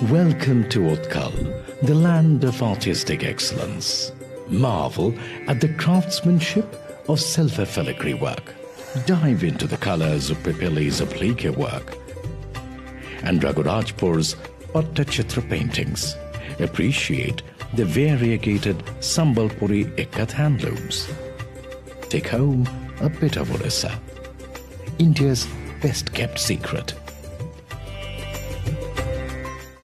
Welcome to Utkal, the land of artistic excellence. Marvel at the craftsmanship of self-filigree work. Dive into the colors of Pipili's applique work and Raghurajpur's Pattachitra paintings. Appreciate the variegated Sambalpuri Ikat handlooms. Take home a bit of Odisha, India's best kept secret.